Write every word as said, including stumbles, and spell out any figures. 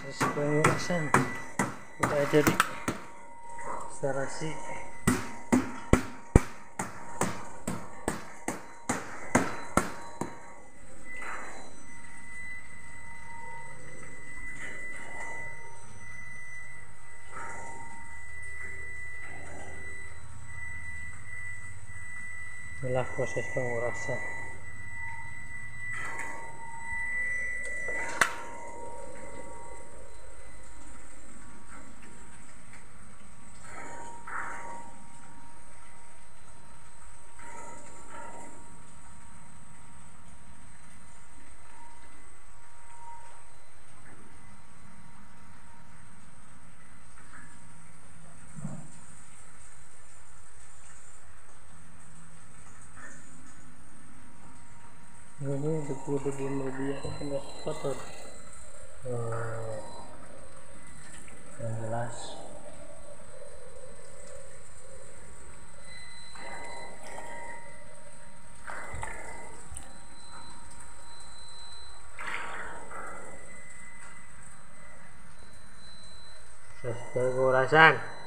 proses pengurasan udah jadi instalasi. Inilah proses pengurasan. Ini debu-debu media kena kotor. Oh, yang jelas. Proses pengurasan.